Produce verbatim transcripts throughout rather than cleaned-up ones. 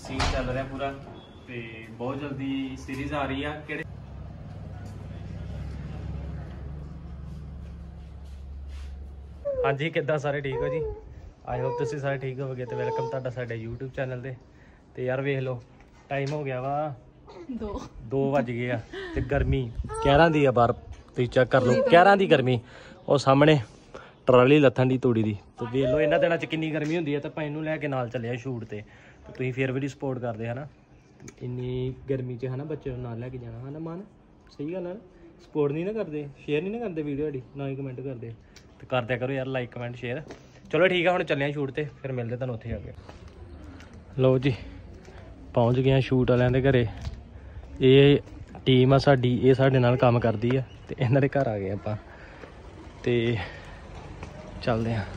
scene चल रहा पूरा ते बहुत जल्दी सीरीज आ रही है किहड़े हाँ जी किद्दां सारे ठीक हो जी आई होप तुसीं सारे ठीक होवोगे तो वेलकम तुहाडा साडे यूट्यूब चैनल ते ते यार वेख लो टाइम हो गया वा दो दो वज गए आ ते गर्मी ग्यारह दी आ बाहर तुसीं चेक कर लो ग्यारह दी गर्मी और सामने ट्राली लत्थन दी तूड़ी दी तो वेख लो इन्हां दिनां च किन्नी गर्मी हुंदी है तो भाई नूं लैके नाल चले शूट ते तुसीं फिर भी सपोर्ट करदे है ना इन्नी गर्मी च है ना बच्चे नूं नाल लैके जाना है ना मन सही गल है सपोर्ट नहीं ना करदे शेयर नहीं ना करदे वीडियो साडी ना ही कमेंट करदे तो कर दिया करो यार लाइक कमेंट शेयर चलो ठीक है हुण चले शूट ते फिर मिलते तुहानूं उत्थे जाके लो जी पहुँच गए शूट वालियां दे घरे ये टीम आ साडी ये साडे नाल काम करदी आ ते इन्हां दे घर आ गए आपां ते चलदे आ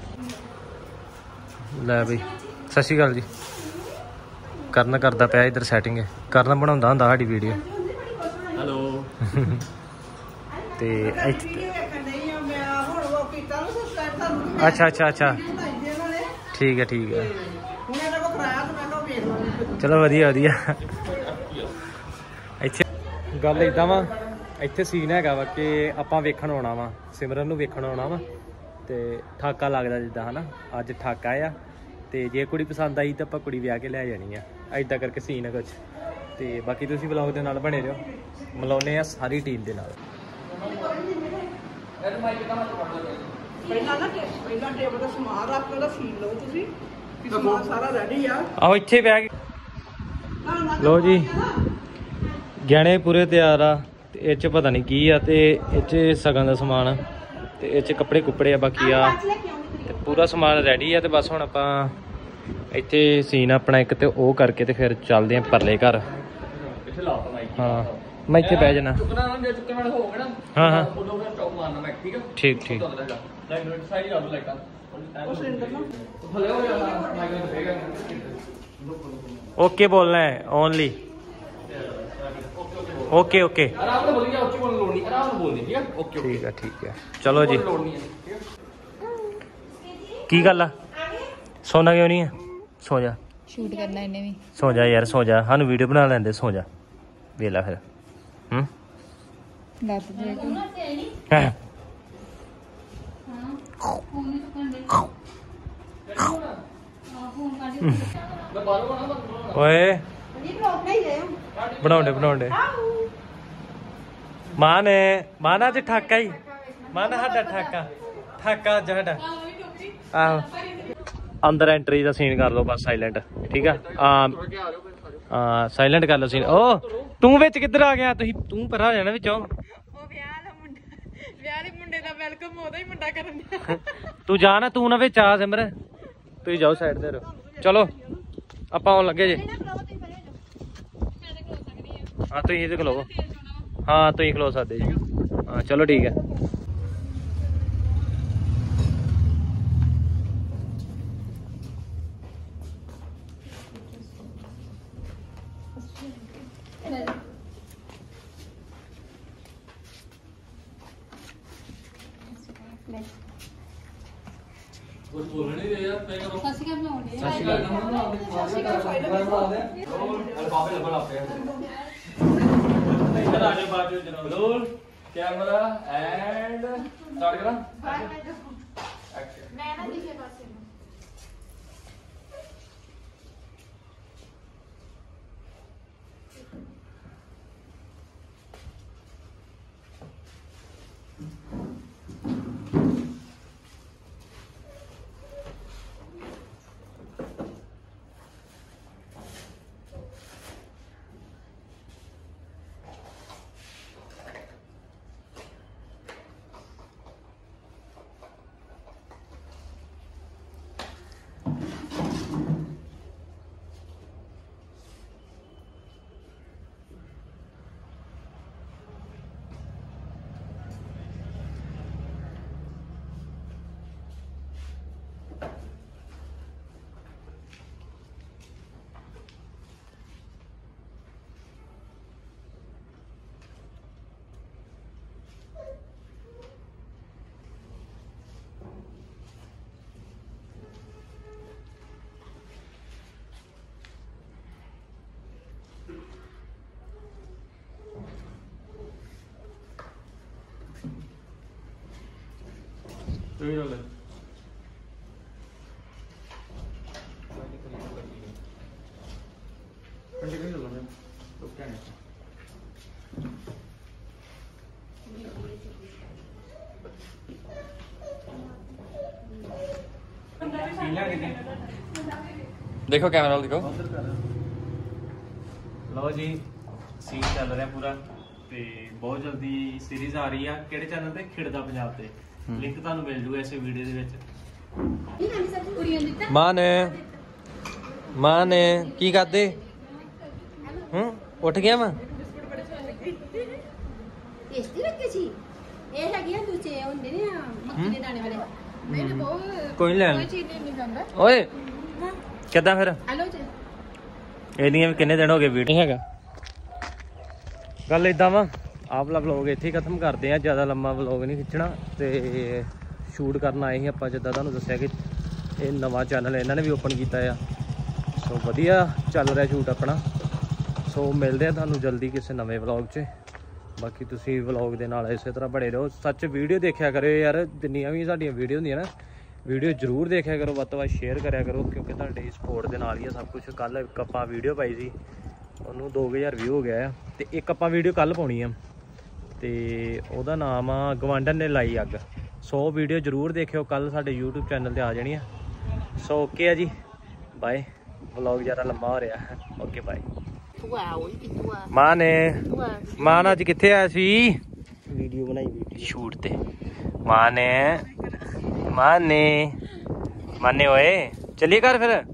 लै बई सत श्री अकाल जी करना करदा पिया इधर सैटिंग करना बनाउंदा हुंदा साडी वीडियो हेलो ते अच्छा अच्छा अच्छा ठीक है ठीक है चलो वधिया वधिया ਇੱਥੇ ਗੱਲ ਇਦਾਂ ਵਾ ਇੱਥੇ ਸੀਨ ਹੈਗਾ ਵਾ ਕਿ ਆਪਾਂ ਵੇਖਣ ਆਉਣਾ ਵਾ ਸਿਮਰਨ ਨੂੰ ਵੇਖਣ ਆਉਣਾ ਵਾ ਤੇ ਠਾਕਾ ਲੱਗਦਾ ਜਿੱਦਾਂ ਹਨਾ ਅੱਜ ਠਾਕਾ ਆ ਤੇ ਜੇ ਕੁੜੀ ਪਸੰਦ ਆਈ ਤਾਂ ਆਪਾਂ ਕੁੜੀ ਵਿਆਹ ਕੇ ਲੈ ਜਾਣੀ ਆ ਐਦਾਂ ਕਰਕੇ ਸੀਨ ਹੈ ਕੁਝ ਤੇ ਬਾਕੀ ਤੁਸੀਂ ਵਲੌਗ ਦੇ ਨਾਲ ਬਣੇ ਰਹੋ ਮਿਲਾਉਂਦੇ ਆ ਸਾਰੀ ਟੀਮ ਦੇ ਨਾਲ ਪਹਿਲਾਂ ਨਾ ਪਹਿਲਾਂ ਟੇਬਲ ਦਾ ਸਮਾਨ ਰੱਖ ਲਓ ਸੀਨ ਲਓ ਤੁਸੀਂ ਸਮਾਨ ਸਾਰਾ ਰੈਡੀ ਆ ਆਓ ਇੱਥੇ ਬਹਿ ਕੇ ਲਓ ਜੀ ਗਹਿਣੇ ਪੂਰੇ ਤਿਆਰ ਆ ਤੇ ਇਹ ਚ ਪਤਾ ਨਹੀਂ ਕੀ ਆ ਤੇ ਇਹ ਚ ਸਗਨ ਦਾ ਸਮਾਨ ਆ ਤੇ ਇਹ ਚ ਕੱਪੜੇ ਕੁੱਪੜੇ ਆ ਬਾਕੀ ਆ ਤੇ ਪੂਰਾ ਸਮਾਨ ਰੈਡੀ ਆ ਤੇ ਬਸ ਹੁਣ ਆਪਾਂ ਇੱਥੇ ਸੀਨ ਆਪਣਾ ਇੱਕ ਤੇ ਉਹ ਕਰਕੇ ਤੇ ਫਿਰ ਚੱਲਦੇ ਆ ਪਰਲੇ ਘਰ ਹਾਂ ਮੈਂ ਇੱਥੇ ਬਹਿ ਜਾਣਾ ਹਾਂ ਹਾਂ ਠੀਕ ਠੀਕ ओके बोलना है ओनली ओके ओके ठीक है ठीक है चलो जी की गल सोना क्यों नहीं है सो जा शूट करना इन्हें भी सो जा यार सो जा सानू वीडियो बना लेंदे सो जा वेला फिर हम्म ओए बनाउंडे बनाउंडे मां ने मां अज ठाका ही मां साडा ठाका ठाका अज साडा आहो अंदर एंट्री का सीन कर लो बस साइलेंट ठीक है हाँ साइलेंट कर लो सीन ओ तू विच किधर आ गया तुही तू पर आ जाना विचों तू जा ना तू ना विच आ सिमर तुम जाओ साइड दे रहो चलो आप आने लगे जे हाँ तुम तो खलो हाँ तुम खलो सकते जी हाँ चलो ठीक है कुछ बोलने नहीं दे यार मैं करो ससी का बनाओ दे ससी का ससी का फाइल बना दे अरे बाबे लबल आते हैं इधर आ जाओ बात जनाब रोल कैमरा एंड स्टार्ट करा एक्शन मैं ना दिखे पास से ਤੂੰ ਰੋਲ ਕੰਡੀ ਕਰੀ ਰੋਲ ਨਾ ਰੁਕ ਕੇ देखो कैमरा दिखो लो जी सीन चल रहा पूरा ते बहुत जल्दी सीरीज आ रही है किहड़े चैनल ते खिड़दा पंजाब ते लिंक तुहानू मिल जूगा इस वीडियो दे विच मां ने मां ने की करदे हूं उठ गया मैं टेस्टी लगे जी ये हैगे आ दूजे हुंदे ने मक्की दे दाने वाले मैंने बहुत कोई ले कोई चीज नहीं जानदा ओए ਕਿੱਦਾਂ ਫਿਰ हेलो जी ਇਹਦੀਆਂ ਵੀ ਕਿੰਨੇ ਦਿਨ ਹੋ ਗਏ ਵੀਡੀਓ ਹੈਗਾ ਗੱਲ ਇਦਾਂ ਵਾ ਆਹ ਵਾਲਾ ਵਲੌਗ ਇੱਥੇ ਹੀ ਖਤਮ ਕਰਦੇ ਆ ਜ਼ਿਆਦਾ ਲੰਮਾ ਵਲੌਗ ਨਹੀਂ ਖਿੱਚਣਾ ਤੇ ਸ਼ੂਟ ਕਰਨ ਆਏ ਸੀ ਆਪਾਂ ਜਿੱਦਾਂ ਤੁਹਾਨੂੰ ਦੱਸਿਆ ਕਿ ਇਹ ਨਵਾਂ ਚੈਨਲ ਇਹਨਾਂ ਨੇ ਵੀ ਓਪਨ ਕੀਤਾ ਆ ਸੋ ਵਧੀਆ ਚੱਲ ਰਿਹਾ ਸ਼ੂਟ ਆਪਣਾ ਸੋ ਮਿਲਦੇ ਆ ਤੁਹਾਨੂੰ ਜਲਦੀ ਕਿਸੇ ਨਵੇਂ ਵਲੌਗ 'ਚ ਬਾਕੀ ਤੁਸੀਂ ਵਲੌਗ ਦੇ ਨਾਲ ਇਸੇ ਤਰ੍ਹਾਂ ਬਣੇ ਰਹੋ ਸੱਚ ਵੀਡੀਓ ਦੇਖਿਆ ਕਰਿਓ ਯਾਰ ਜਿੰਨੀਆਂ ਵੀ ਸਾਡੀਆਂ ਵੀਡੀਓ ਹੁੰਦੀਆਂ ਨਾ ਵੀਡੀਓ ਜ਼ਰੂਰ ਦੇਖਿਆ ਕਰੋ ਵੱਧ ਤੋਂ ਵੱਧ ਸ਼ੇਅਰ ਕਰਿਆ ਕਰੋ ਕਿਉਂਕਿ ਤੁਹਾਡੇ ਸਪੋਰਟ ਦੇ ਨਾਲ ਹੀ ਆ ਸਭ ਕੁਝ ਕੱਲ ਇੱਕ ਆਪਾਂ ਵੀਡੀਓ ਪਾਈ ਸੀ ਉਹਨੂੰ ਦੋ ਹਜ਼ਾਰ ਵਿਊ ਹੋ ਗਿਆ ਆ ਤੇ ਇੱਕ ਆਪਾਂ ਵੀਡੀਓ ਕੱਲ ਪਾਉਣੀ ਆ ਤੇ ਉਹਦਾ ਨਾਮ ਆ ਗਵਾਂਢਣ ਨੇ ਲਾਈ ਅੱਗ ਸੋ ਵੀਡੀਓ ਜ਼ਰੂਰ ਦੇਖਿਓ ਕੱਲ ਸਾਡੇ YouTube ਚੈਨਲ ਤੇ ਆ ਜਾਣੀ ਆ ਸੋ ਓਕੇ ਆ ਜੀ ਬਾਏ ਵਲੌਗ ਜ਼ਿਆਦਾ ਲੰਮਾ ਹੋ ਰਿਹਾ ਓਕੇ ਬਾਏ ਮਾਂ ਨੇ ਮਾਂ ਅੱਜ ਕਿੱਥੇ ਆਇਆ ਸੀ ਵੀਡੀਓ ਬਣਾਈ ਵੀਡੀਓ ਸ਼ੂਟ ਤੇ ਮਾਂ ਨੇ माने माने ओए चलिए घर फिर